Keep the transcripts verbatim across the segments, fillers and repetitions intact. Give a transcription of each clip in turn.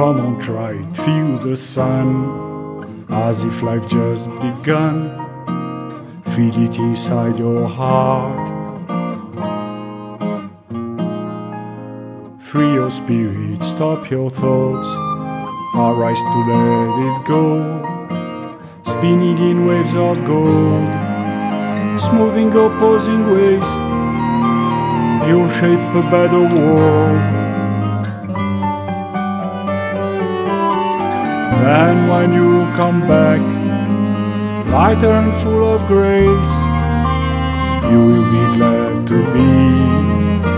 Come on, try it, feel the sun, as if life just begun. Feel it inside your heart. Free your spirit, stop your thoughts, arise to let it go. Spinning in waves of gold, smoothing opposing ways, you'll shape a better world. Then when you come back, lighter and full of grace, you will be glad to be.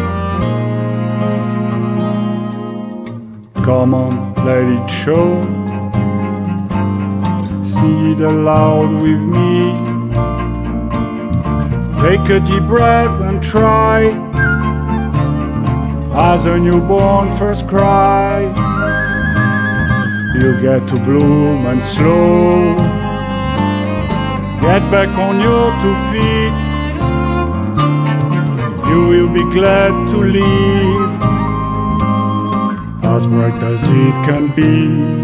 Come on, let it show. Sing it aloud with me. Take a deep breath and try, as a newborn first cry. You get to bloom and slow. Get back on your two feet. You will be glad to live, as bright as it can be.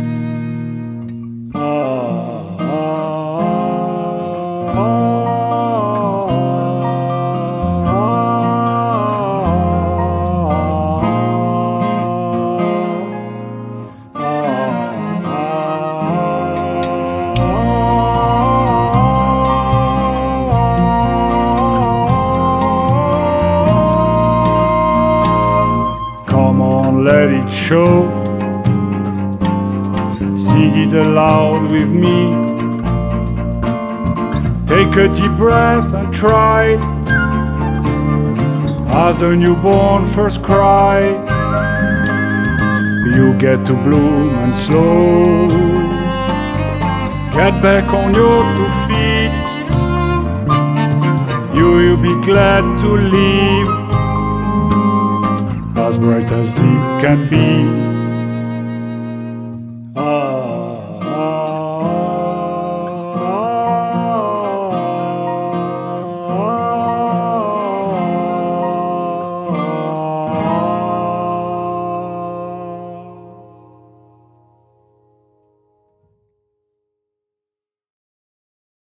Show. Sing it aloud with me. Take a deep breath and try, as a newborn first cry. You get to bloom and slow. Get back on your two feet. You will be glad to live, as bright as it can be.